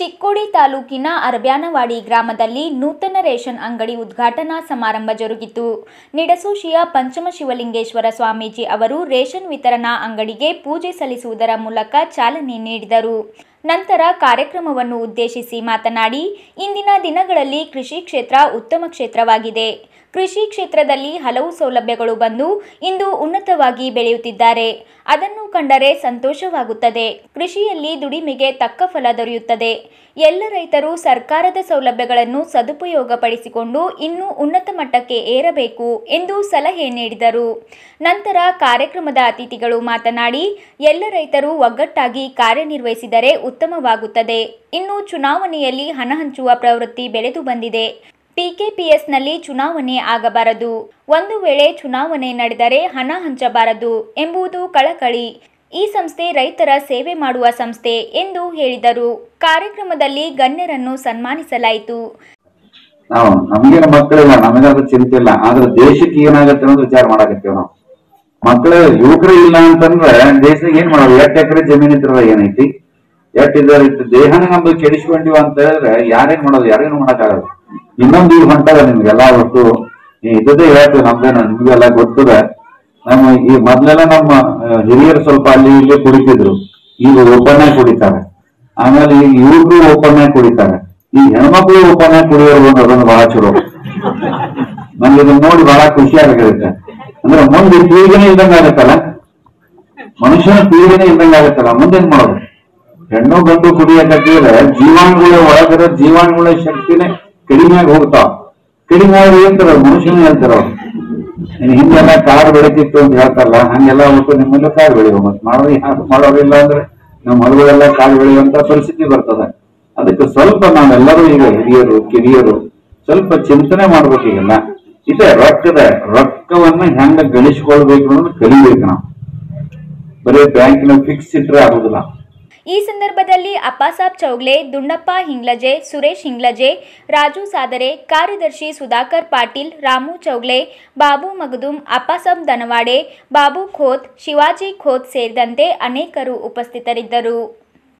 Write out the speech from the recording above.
ಚಿಕ್ಕೋಡಿ ತಾಲೂಕಿನ ಅರಬ್ಯಾನವಾಡಿ ಗ್ರಾಮದಲ್ಲಿ ನೂತನ ರೇಷನ್ ಅಂಗಡಿ ಉದ್ಘಾಟನಾ ಸಮಾರಂಭ ಜರುಗಿತು. ನಿಡಸೋಶಿಯ ಪಂಚಮಶಿವಲಿಂಗೇಶ್ವರ ಸ್ವಾಮೀಜಿ ಅವರು ರೇಷನ್ ವಿತರಣಾ ಅಂಗಡಿಗೆ ಪೂಜೆ ಸಲ್ಲಿಸುವುದರ ಮೂಲಕ ಚಾಲನೆ ನೀಡಿದರು. ನಂತರ ಕಾರ್ಯಕ್ರಮವನ್ನು ಉದ್ದೇಶಿಸಿ ಮಾತನಾಡಿ, ಇಂದಿನ ದಿನಗಳಲ್ಲಿ ಕೃಷಿ ಕ್ಷೇತ್ರ ಉತ್ತಮ ಕ್ಷೇತ್ರವಾಗಿದೆ. ಕೃಷಿ ಕ್ಷೇತ್ರದಲ್ಲಿ ಹಲವು ಸೌಲಭ್ಯಗಳು ಬಂದು ಇಂದು ಉನ್ನತವಾಗಿ ಬೆಳೆಯುತ್ತಿದ್ದಾರೆ. ಅದನ್ನು ಕಂಡರೆ ಸಂತೋಷವಾಗುತ್ತದೆ. ಕೃಷಿಯಲ್ಲಿ ದುಡಿಮೆಗೆ ತಕ್ಕ ಫಲ ದೊರೆಯುತ್ತದೆ. ಎಲ್ಲ ರೈತರು ಸರ್ಕಾರದ ಸೌಲಭ್ಯಗಳನ್ನು ಸದುಪಯೋಗಪಡಿಸಿಕೊಂಡು ಇನ್ನೂ ಉನ್ನತ ಮಟ್ಟಕ್ಕೆ ಏರಬೇಕು ಎಂದು ಸಲಹೆ ನೀಡಿದರು. ನಂತರ ಕಾರ್ಯಕ್ರಮದ ಅತಿಥಿಗಳು ಮಾತನಾಡಿ, ಎಲ್ಲ ರೈತರು ಒಗ್ಗಟ್ಟಾಗಿ ಕಾರ್ಯನಿರ್ವಹಿಸಿದರೆ ಉತ್ತಮವಾಗುತ್ತದೆ. ಇನ್ನು ಚುನಾವಣೆಯಲ್ಲಿ ಹಣ ಹಂಚುವ ಪ್ರವೃತ್ತಿ ಬೆಳೆದು ಬಂದಿದೆ. ಪಿಕೆಪಿಎಸ್ನಲ್ಲಿ ಚುನಾವಣೆ ಆಗಬಾರದು. ಒಂದು ವೇಳೆ ಚುನಾವಣೆ ನಡೆದರೆ ಹಣ ಹಂಚಬಾರದು ಎಂಬುದು ಕಳಕಳಿ. ಈ ಸಂಸ್ಥೆ ರೈತರ ಸೇವೆ ಮಾಡುವ ಸಂಸ್ಥೆ ಎಂದು ಹೇಳಿದರು. ಕಾರ್ಯಕ್ರಮದಲ್ಲಿ ಗಣ್ಯರನ್ನು ಸನ್ಮಾನಿಸಲಾಯಿತು. ನಮಗೇನು ಮಕ್ಕಳಿಲ್ಲ, ನಮಗಾದ್ರೂ ಚಿಂತೆ ಇಲ್ಲ, ಆದ್ರೆ ದೇಶಕ್ಕೆ ಏನಾಗತ್ತೆ ಅನ್ನೋದು ವಿಚಾರ ಮಾಡಾಕತ್ತೇವ್ ನಾವು. ಮಕ್ಕಳು ಯುವಕರು ಇಲ್ಲ ಅಂತಂದ್ರೆ ದೇಶದಾಗ ಏನ್ ಮಾಡೋದು? 8 ಎಕರೆ ಜಮೀನ್ ಇದ್ರ ಏನೈತಿ, ದೇಹನ ನಮ್ದು ಕೆಡಿಸ್ಕೊಂಡಿವ ಅಂತ ಹೇಳಿದ್ರೆ ಯಾರೇನ್ ಮಾಡೋದು? ಯಾರೇನು ಮಾಡಕ್ಕಾಗಲ್ಲ. ಇನ್ನೊಂದು ಈಗ ಹೊಂಟದ ನಿಮ್ಗೆಲ್ಲಾ ಒಟ್ಟು ಇದೇ ಹೇಳ್ತೀವಿ, ನಮ್ದೇನ ನಿಮ್ಗೆಲ್ಲ ಗೊತ್ತದ. ನಮ್ಮ ಈ ಮೊದ್ಲೆಲ್ಲ ನಮ್ಮ ಹಿರಿಯರು ಸ್ವಲ್ಪ ಅಲ್ಲಿ ಇಲ್ಲಿ ಕುಡಿತಿದ್ರು, ಈಗ ಓಪನ್ ಆಗಿ ಕುಡಿತಾರೆ. ಆಮೇಲೆ ಈಗ ಯುವಕರು ಓಪನ್ ಆಗಿ ಕುಡಿತಾರೆ. ಈ ಹೆಣ್ಮಕ್ಳು ಓಪನ್ ಆಗಿ ಕುಡಿಯೋರು ಅದೊಂದು ಬಹಳ ಚಲೋ. ನಮ್ಗೆ ಇದನ್ನ ನೋಡಿ ಬಹಳ ಖುಷಿ ಆಗಿರುತ್ತೆ. ಅಂದ್ರೆ ಮುಂದೆ ಪೀಳಿಗೆನೇ ಇಲ್ದಂಗ ಆಗತ್ತಲ್ಲ, ಮನುಷ್ಯನ ಪೀಳಿಗೆನೇ ಇಲ್ದಂಗ ಆಗತ್ತಲ್ಲ. ಮುಂದೇನ್ ಮಾಡೋದು? ಹೆಣ್ಣು ಗಂಡು ಕುಡಿಯಕತ್ತಿದ್ರೆ ಜೀವಾಣುಗಳ ಒಳಗಿರೋ ಜೀವಾಣುಗಳ ಶಕ್ತಿನೇ ಕಡಿಮೆ ಆಗಿ ಹೋಗ್ತಾವ. ಕಡಿಮೆ ಆಗಿ ಹೇಳ್ತಾರ ಮನುಷ್ಯನ ಹೇಳ್ತಾರ. ಹಿಂಗೆಲ್ಲ ಕಾಡು ಬೆಳಿತಿತ್ತು ಅಂತ ಹೇಳ್ತಾರಲ್ಲ, ಹಂಗೆಲ್ಲ ಒಟ್ಟು ನಿಮ್ಮಲ್ಲೂ ಕಾಡು ಬೆಳೆಯುವ. ಮತ್ ಮಾಡೋರಿಲ್ಲ ಅಂದ್ರೆ ನಮ್ಮ ಹೊಲಗಳೆಲ್ಲ ಕಾಡು ಬೆಳೆಯುವಂತ ಪರಿಸ್ಥಿತಿ ಬರ್ತದೆ. ಅದಕ್ಕೆ ಸ್ವಲ್ಪ ನಾವೆಲ್ಲರೂ ಈಗ ಹಿರಿಯರು ಕಿರಿಯರು ಸ್ವಲ್ಪ ಚಿಂತನೆ ಮಾಡ್ಬೇಕು. ಈಗೆಲ್ಲ ಇದೆ ರೊಕ್ಕವನ್ನ ಹೆಂಗ ಗಳಿಸ್ಕೊಳ್ಬೇಕು ಅನ್ನೋದು ಕಲಿಬೇಕು ನಾವು. ಬರೀ ಬ್ಯಾಂಕಿನ ಫಿಕ್ಸ್ ಇಟ್ರೆ ಆಗುದಿಲ್ಲ. ಈ ಸಂದರ್ಭದಲ್ಲಿ ಅಪ್ಪಾಸಾಬ್ ಚೌಗ್ಲೆ, ದುಂಡಪ್ಪ ಹಿಂಗ್ಲಜೆ, ಸುರೇಶ್ ಹಿಂಗ್ಲಜೆ, ರಾಜು ಸಾದರೆ, ಕಾರ್ಯದರ್ಶಿ ಸುಧಾಕರ್ ಪಾಟೀಲ್, ರಾಮು ಚೌಗ್ಲೆ, ಬಾಬು ಮಗದುಂ, ಅಪ್ಪಾಸಾಬ್ ದನವಾಡೆ, ಬಾಬು ಖೋತ್, ಶಿವಾಜಿ ಖೋತ್ ಸೇರಿದಂತೆ ಅನೇಕರು ಉಪಸ್ಥಿತರಿದ್ದರು.